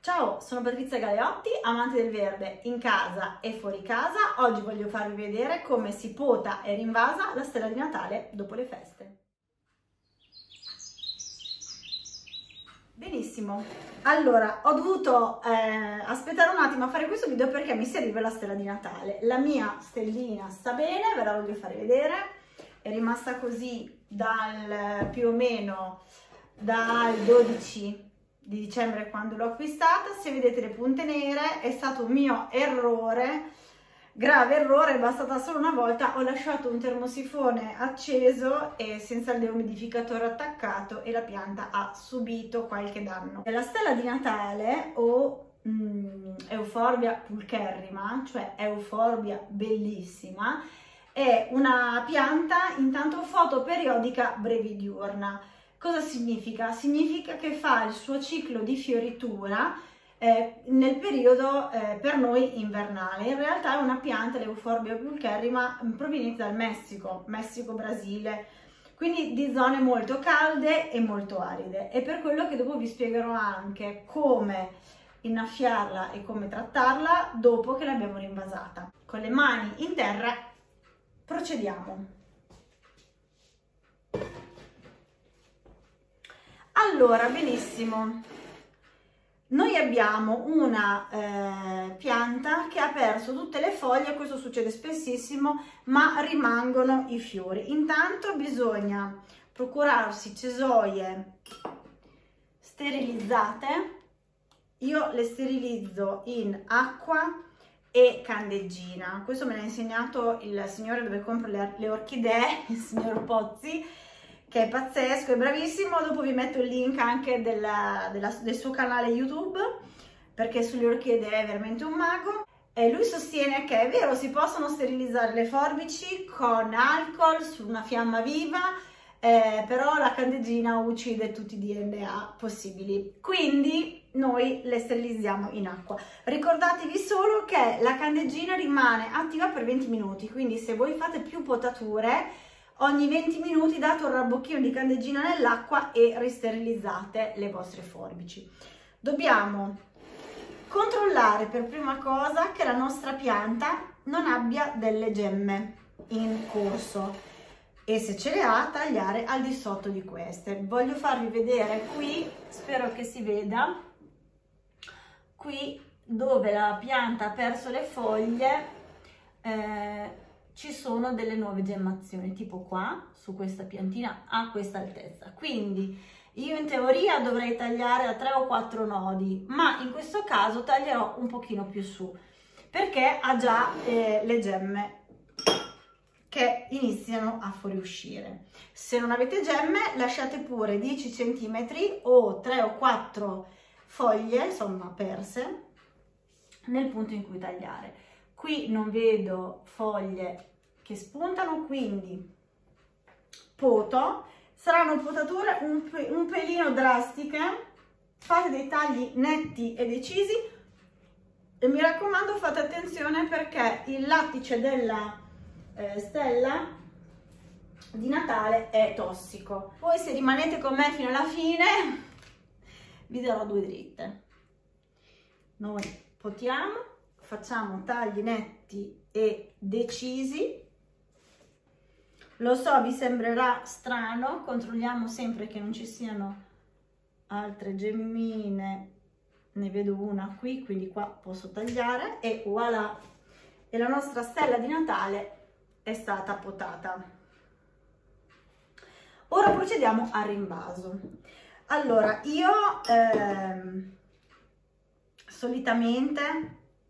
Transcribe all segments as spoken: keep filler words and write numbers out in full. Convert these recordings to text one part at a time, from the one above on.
Ciao, sono Patrizia Galeotti, amante del verde in casa e fuori casa. Oggi voglio farvi vedere come si pota e rinvasa la stella di Natale dopo le feste. Benissimo, allora ho dovuto eh, aspettare un attimo a fare questo video perché mi serviva la stella di Natale. La mia stellina sta bene, ve la voglio fare vedere, è rimasta così dal più o meno dal dodici di dicembre quando l'ho acquistata. Se vedete le punte nere è stato un mio errore, grave errore, è bastata solo una volta, ho lasciato un termosifone acceso e senza il deumidificatore attaccato e la pianta ha subito qualche danno. La stella di Natale o mm, Euphorbia pulcherrima, cioè Euphorbia bellissima, è una pianta intanto fotoperiodica brevidiurna. Cosa significa? Significa che fa il suo ciclo di fioritura eh, nel periodo eh, per noi invernale. In realtà è una pianta, l'Euphorbia pulcherrima, proveniente dal Messico, Messico-Brasile, quindi di zone molto calde e molto aride. E per quello che dopo vi spiegherò anche come innaffiarla e come trattarla dopo che l'abbiamo rinvasata. Con le mani in terra procediamo. Allora, benissimo, noi abbiamo una eh, pianta che ha perso tutte le foglie, questo succede spessissimo, ma rimangono i fiori. Intanto bisogna procurarsi cesoie sterilizzate. Io le sterilizzo in acqua e candeggina. Questo me l'ha insegnato il signore dove compro le, le orchidee, il signor Pozzi, che è pazzesco, è bravissimo. Dopo vi metto il link anche della, della, del suo canale YouTube, perché sulle orchidee è veramente un mago. E lui sostiene che è vero, si possono sterilizzare le forbici con alcol su una fiamma viva, eh, però la candeggina uccide tutti i D N A possibili, quindi noi le sterilizziamo in acqua. Ricordatevi solo che la candeggina rimane attiva per venti minuti, quindi se voi fate più potature, ogni venti minuti date un rabbocchino di candeggina nell'acqua e risterilizzate le vostre forbici. Dobbiamo controllare per prima cosa che la nostra pianta non abbia delle gemme in corso e se ce le ha tagliare al di sotto di queste. Voglio farvi vedere qui, spero che si veda, qui dove la pianta ha perso le foglie eh, ci sono delle nuove gemmazioni, tipo qua, su questa piantina a questa altezza. Quindi io in teoria dovrei tagliare a tre o quattro nodi, ma in questo caso taglierò un pochino più su, perché ha già eh, le gemme che iniziano a fuoriuscire. Se non avete gemme, lasciate pure dieci centimetri o tre o quattro foglie, insomma perse, nel punto in cui tagliare. Qui non vedo foglie che spuntano, quindi poto. Saranno potature un, pe un pelino drastiche, fate dei tagli netti e decisi e mi raccomando fate attenzione perché il lattice della eh, stella di Natale è tossico. Poi se rimanete con me fino alla fine vi darò due dritte. Noi potiamo, facciamo tagli netti e decisi. Lo so, vi sembrerà strano, controlliamo sempre che non ci siano altre gemmine, ne vedo una qui, quindi qua posso tagliare e voilà, e la nostra stella di Natale è stata potata. Ora procediamo al rinvaso. Allora, io ehm, solitamente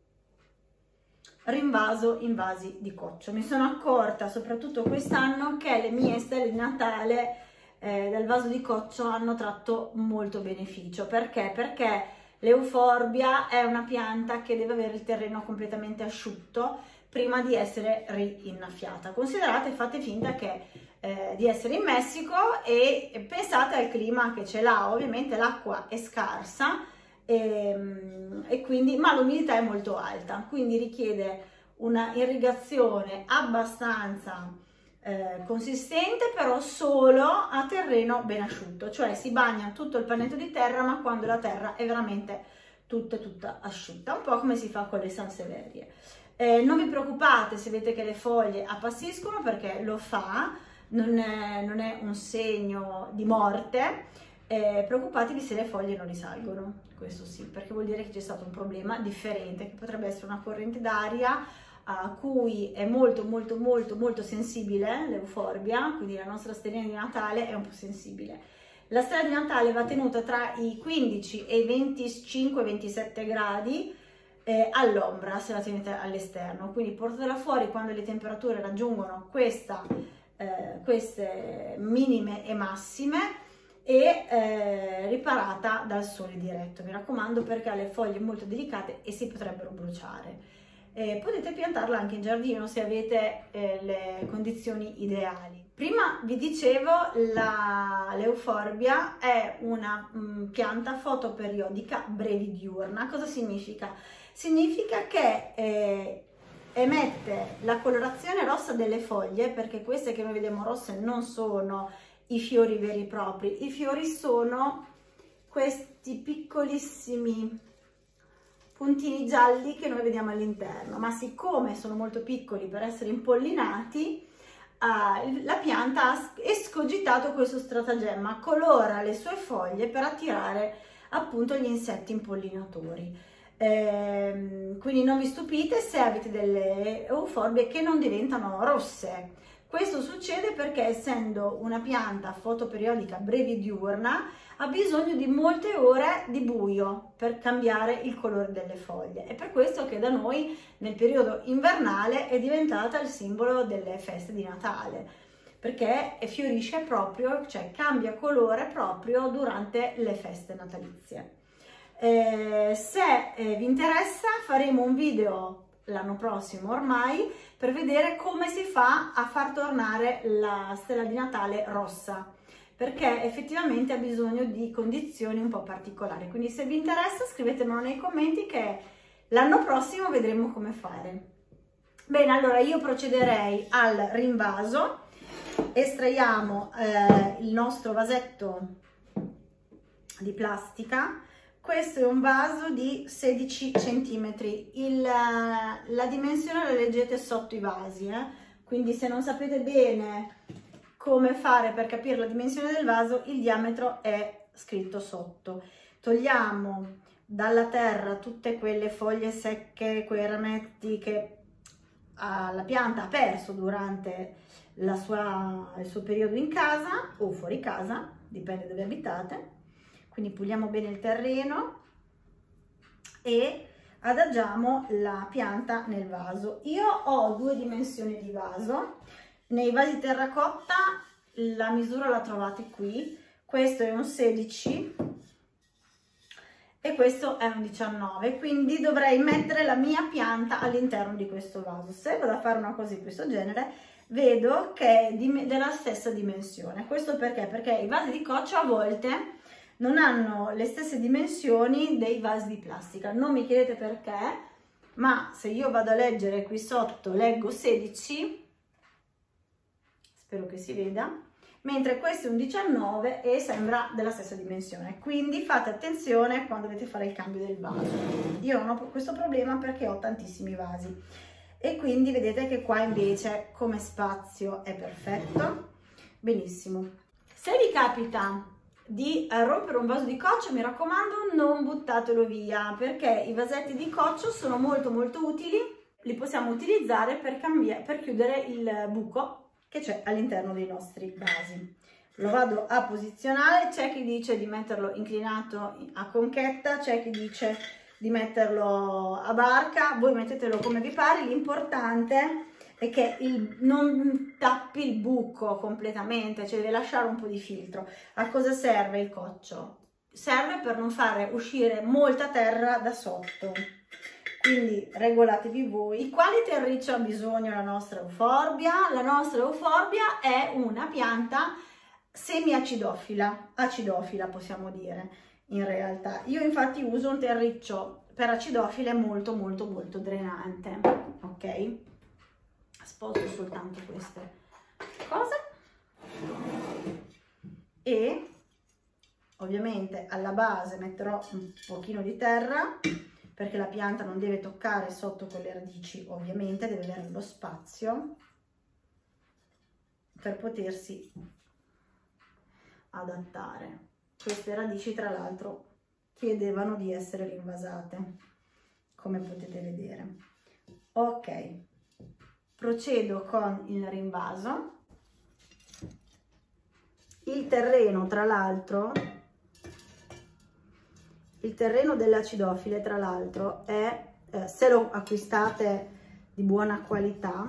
rinvaso in vasi di coccio. Mi sono accorta soprattutto quest'anno che le mie stelle di Natale eh, dal vaso di coccio hanno tratto molto beneficio. Perché? Perché l'Euphorbia è una pianta che deve avere il terreno completamente asciutto prima di essere rinnaffiata. Considerate, fate finta che eh, di essere in Messico e, e pensate al clima che ce l'ha. Ovviamente l'acqua è scarsa, E, e quindi ma l'umidità è molto alta, quindi richiede una irrigazione abbastanza eh, consistente, però solo a terreno ben asciutto, cioè si bagna tutto il panetto di terra ma quando la terra è veramente tutta tutta asciutta, un po' come si fa con le sanseverie. Eh, non vi preoccupate se vedete che le foglie appassiscono, perché lo fa, non è, non è un segno di morte. Eh, preoccupatevi se le foglie non risalgono, questo sì, perché vuol dire che c'è stato un problema differente, che potrebbe essere una corrente d'aria a cui è molto molto molto molto sensibile l'euforbia, quindi la nostra stellina di Natale è un po' sensibile. La stella di Natale va tenuta tra i quindici e i venticinque ventisette gradi eh, all'ombra, se la tenete all'esterno, quindi portatela fuori quando le temperature raggiungono questa, eh, queste minime e massime, e eh, riparata dal sole diretto, mi raccomando, perché ha le foglie molto delicate e si potrebbero bruciare. Eh, potete piantarla anche in giardino se avete eh, le condizioni ideali. Prima vi dicevo, l'euforbia è una mh, pianta fotoperiodica brevidiurna. Cosa significa? Significa che eh, emette la colorazione rossa delle foglie, perché queste che noi vediamo rosse non sono i fiori veri e propri, i fiori sono questi piccolissimi puntini gialli che noi vediamo all'interno, ma siccome sono molto piccoli per essere impollinati, uh, la pianta ha escogitato questo stratagemma, colora le sue foglie per attirare appunto gli insetti impollinatori. Eh, quindi non vi stupite se avete delle euforbie che non diventano rosse. Questo succede perché, essendo una pianta fotoperiodica brevidiurna, ha bisogno di molte ore di buio per cambiare il colore delle foglie. È per questo che da noi nel periodo invernale è diventata il simbolo delle feste di Natale, perché fiorisce proprio, cioè cambia colore proprio durante le feste natalizie. Eh, se eh, vi interessa, faremo un video l'anno prossimo ormai per vedere come si fa a far tornare la stella di Natale rossa, perché effettivamente ha bisogno di condizioni un po' particolari. Quindi se vi interessa scrivetemelo nei commenti, che l'anno prossimo vedremo come fare. Bene, allora io procederei al rinvaso. Estraiamo eh, il nostro vasetto di plastica. Questo è un vaso di sedici centimetri, Il, la dimensione la leggete sotto i vasi, eh? Quindi se non sapete bene come fare per capire la dimensione del vaso, il diametro è scritto sotto. Togliamo dalla terra tutte quelle foglie secche, quei rametti che ah, la pianta ha perso durante la sua, il suo periodo in casa o fuori casa, dipende dove abitate. Quindi puliamo bene il terreno e adagiamo la pianta nel vaso. Io ho due dimensioni di vaso. Nei vasi terracotta la misura la trovate qui. Questo è un sedici e questo è un diciannove, quindi dovrei mettere la mia pianta all'interno di questo vaso. Se vado a fare una cosa di questo genere, vedo che è della stessa dimensione. Questo perché? Perché i vasi di coccio a volte non hanno le stesse dimensioni dei vasi di plastica. Non mi chiedete perché, ma se io vado a leggere qui sotto, leggo sedici, spero che si veda, mentre questo è un diciannove e sembra della stessa dimensione. Quindi fate attenzione quando dovete fare il cambio del vaso. Io non ho questo problema perché ho tantissimi vasi, e quindi vedete che qua invece come spazio è perfetto. Benissimo. Se vi capita di rompere un vaso di coccio, mi raccomando, non buttatelo via, perché i vasetti di coccio sono molto molto utili. Li possiamo utilizzare per, cambiare, per chiudere il buco che c'è all'interno dei nostri vasi. Lo vado a posizionare. C'è chi dice di metterlo inclinato a conchetta, c'è chi dice di metterlo a barca, voi mettetelo come vi pare. L'importante è che il, non tappi il buco completamente, cioè deve lasciare un po' di filtro. A cosa serve il coccio? Serve per non fare uscire molta terra da sotto, quindi regolatevi voi. Di quale terriccio ha bisogno la nostra euforbia? La nostra euforbia è una pianta semi-acidofila, acidofila possiamo dire in realtà. Io infatti uso un terriccio per acidofile molto molto molto drenante, ok? Sposto soltanto queste cose e Ovviamente alla base metterò un pochino di terra, perché la pianta non deve toccare sotto con le radici, ovviamente deve avere lo spazio per potersi adattare. Queste radici tra l'altro chiedevano di essere rinvasate, come potete vedere. Ok, procedo con il rinvaso. Il terreno, tra l'altro, il terreno dell'acidofile, tra l'altro, è, eh, se lo acquistate di buona qualità,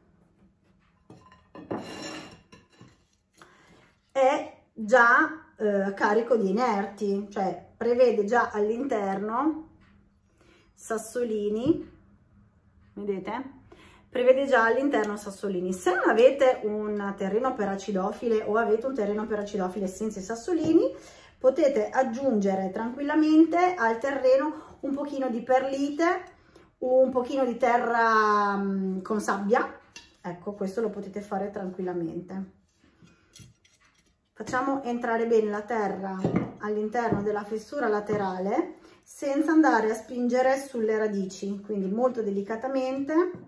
è già eh, carico di inerti, cioè prevede già all'interno sassolini, vedete? Prevede già all'interno sassolini. Se non avete un terreno per acidofile o avete un terreno per acidofile senza i sassolini, potete aggiungere tranquillamente al terreno un pochino di perlite, un pochino di terra mh, con sabbia. Ecco, questo lo potete fare tranquillamente. Facciamo entrare bene la terra all'interno della fessura laterale senza andare a spingere sulle radici, quindi molto delicatamente.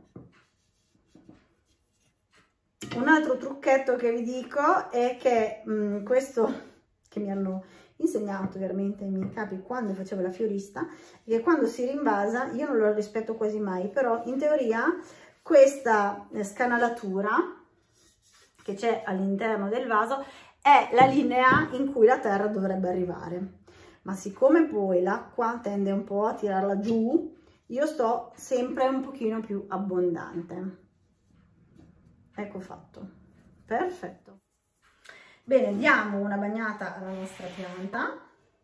Un altro trucchetto che vi dico è che mh, questo che mi hanno insegnato veramente i miei capi quando facevo la fiorista, è che quando si rinvasa, io non lo rispetto quasi mai, però in teoria questa scanalatura che c'è all'interno del vaso è la linea in cui la terra dovrebbe arrivare, ma siccome poi l'acqua tende un po' a tirarla giù, io sto sempre un pochino più abbondante. Ecco fatto, perfetto. Bene, diamo una bagnata alla nostra pianta.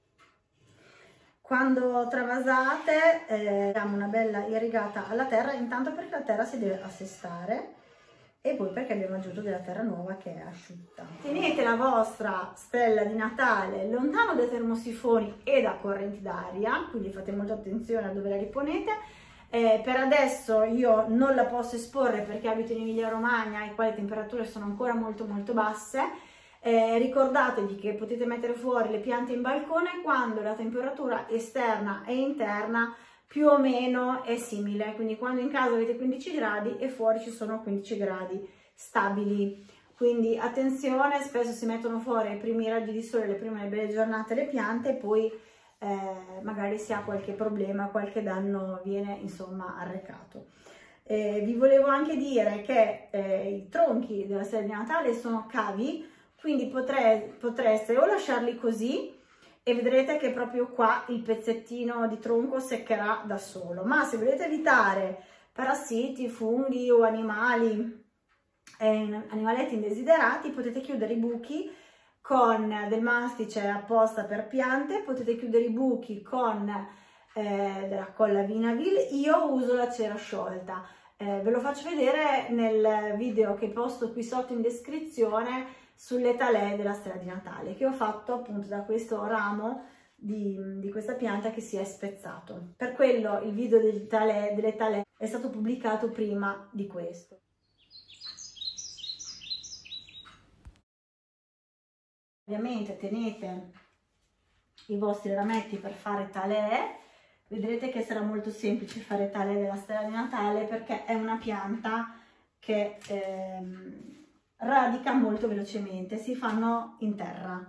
Quando travasate eh, diamo una bella irrigata alla terra, intanto perché la terra si deve assestare e poi perché abbiamo aggiunto della terra nuova che è asciutta. Tenete la vostra stella di Natale lontano dai termosifoni e da correnti d'aria, quindi fate molta attenzione a dove la riponete. Eh, per adesso io non la posso esporre perché abito in Emilia Romagna e qua le temperature sono ancora molto molto basse. Eh, ricordatevi che potete mettere fuori le piante in balcone quando la temperatura esterna e interna più o meno è simile, quindi quando in casa avete quindici gradi e fuori ci sono quindici gradi stabili. Quindi attenzione, spesso si mettono fuori ai primi raggi di sole, le prime belle giornate le piante e poi eh, magari si ha qualche problema, qualche danno viene insomma arrecato. Eh, vi volevo anche dire che eh, i tronchi della stella di Natale sono cavi, quindi potre, potreste o lasciarli così e vedrete che proprio qua il pezzettino di tronco seccherà da solo, ma se volete evitare parassiti, funghi o animali, eh, animaletti indesiderati, potete chiudere i buchi con del mastice apposta per piante, potete chiudere i buchi con eh, della colla Vinavil. Io uso la cera sciolta, eh, ve lo faccio vedere nel video che posto qui sotto in descrizione sulle talè della stella di Natale, che ho fatto appunto da questo ramo di, di questa pianta che si è spezzato. Per quello il video del talè, delle talè è stato pubblicato prima di questo. Ovviamente tenete i vostri rametti per fare talè, vedrete che sarà molto semplice fare talè della stella di Natale perché è una pianta che ehm, radica molto velocemente, si fanno in terra.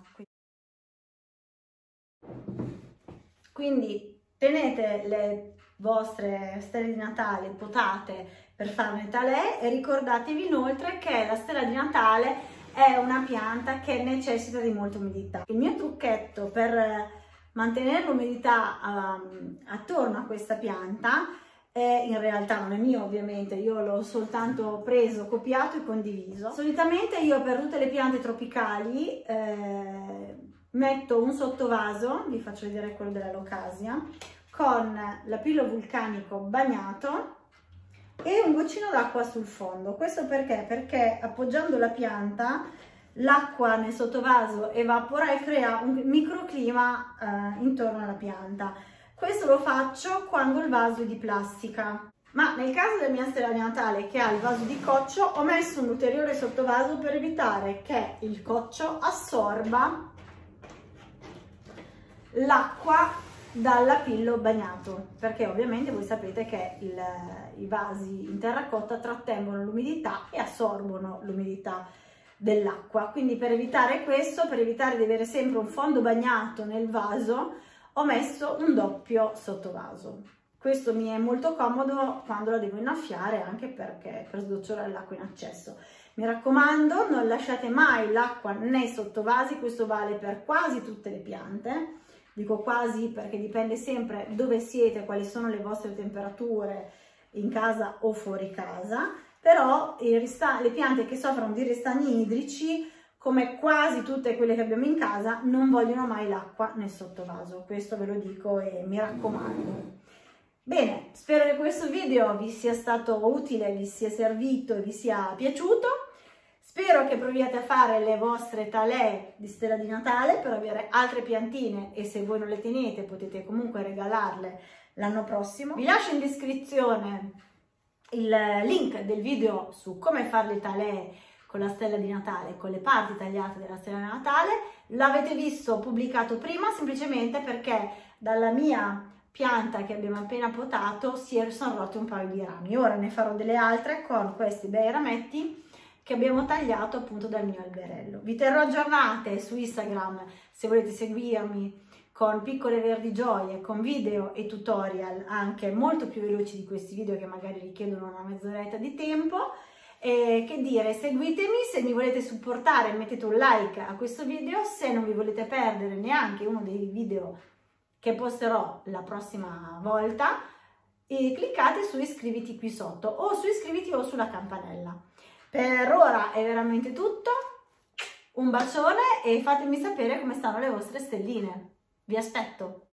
Quindi tenete le vostre stelle di Natale potate per farne talè e ricordatevi inoltre che la stella di Natale è una pianta che necessita di molta umidità. Il mio trucchetto per mantenere l'umidità um, attorno a questa pianta è, in realtà non è mio ovviamente, io l'ho soltanto preso, copiato e condiviso. Solitamente io per tutte le piante tropicali eh, metto un sottovaso, vi faccio vedere quello della Locasia, con l'apillo vulcanico bagnato e un goccino d'acqua sul fondo. Questo perché? Perché appoggiando la pianta l'acqua nel sottovaso evapora e crea un microclima eh, intorno alla pianta. Questo lo faccio quando il vaso è di plastica, ma nel caso della mia stella di Natale che ha il vaso di coccio ho messo un ulteriore sottovaso per evitare che il coccio assorba l'acqua dall'apillo bagnato, perché ovviamente voi sapete che il, i vasi in terracotta trattengono l'umidità e assorbono l'umidità dell'acqua. Quindi per evitare questo, per evitare di avere sempre un fondo bagnato nel vaso, ho messo un doppio sottovaso. Questo mi è molto comodo quando la devo innaffiare, anche perché per sgocciolare l'acqua in accesso. Mi raccomando, non lasciate mai l'acqua nei sottovasi, questo vale per quasi tutte le piante. Dico quasi perché dipende sempre dove siete, quali sono le vostre temperature in casa o fuori casa, però le piante che soffrono di ristagni idrici, come quasi tutte quelle che abbiamo in casa, non vogliono mai l'acqua nel sottovaso, questo ve lo dico e mi raccomando. Bene, spero che questo video vi sia stato utile, vi sia servito e vi sia piaciuto. Spero che proviate a fare le vostre talee di stella di Natale per avere altre piantine e se voi non le tenete potete comunque regalarle l'anno prossimo. Vi lascio in descrizione il link del video su come fare le talee con la stella di Natale, con le parti tagliate della stella di Natale. L'avete visto pubblicato prima semplicemente perché dalla mia pianta che abbiamo appena potato si sono rotti un paio di rami. Ora ne farò delle altre con questi bei rametti che abbiamo tagliato appunto dal mio alberello. Vi terrò aggiornate su Instagram se volete seguirmi con piccole verdi gioie, con video e tutorial anche molto più veloci di questi video che magari richiedono una mezz'oretta di tempo. E che dire, seguitemi, se mi volete supportare mettete un like a questo video, se non vi volete perdere neanche uno dei video che posterò la prossima volta e cliccate su iscriviti qui sotto o su iscriviti o sulla campanella. Per ora è veramente tutto, un bacione e fatemi sapere come stanno le vostre stelline. Vi aspetto!